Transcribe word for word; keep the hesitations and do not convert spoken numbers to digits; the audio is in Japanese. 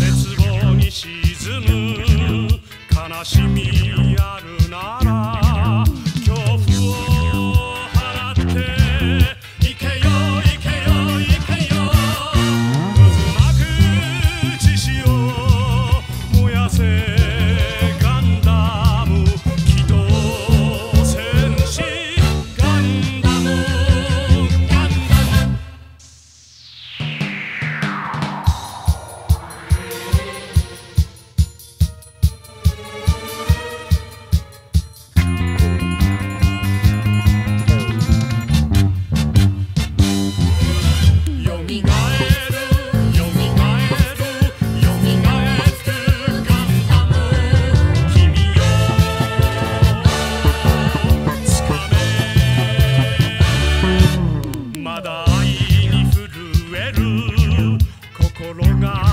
絶望に沈む悲しみあるなら恐怖を払っていけよいけよいけよ渦巻く獅子を燃やせガンダム機動戦士ガンダムガンダムまだ愛に震える心が